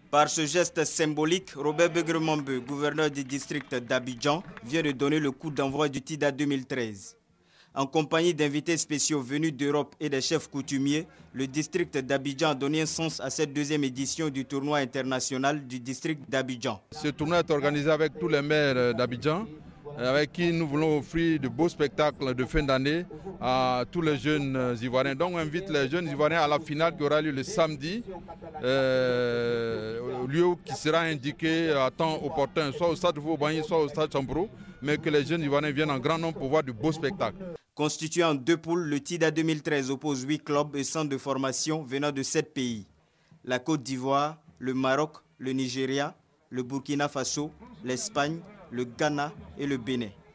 Par ce geste symbolique, Robert Begremambeu, gouverneur du district d'Abidjan, vient de donner le coup d'envoi du TIDA 2013. En compagnie d'invités spéciaux venus d'Europe et des chefs coutumiers, le district d'Abidjan a donné un sens à cette deuxième édition du tournoi international du district d'Abidjan. Ce tournoi est organisé avec tous les maires d'Abidjan, avec qui nous voulons offrir de beaux spectacles de fin d'année à tous les jeunes Ivoiriens. Donc on invite les jeunes Ivoiriens à la finale qui aura lieu le samedi, lieu qui sera indiqué à temps opportun, soit au stade Vauban, soit au stade Chambro, mais que les jeunes Ivoiriens viennent en grand nombre pour voir de beaux spectacles. Constitué en 2 poules, le TIDA 2013 oppose 8 clubs et centres de formation venant de 7 pays. La Côte d'Ivoire, le Maroc, le Nigeria, le Burkina Faso, l'Espagne, le Ghana et le Bénin.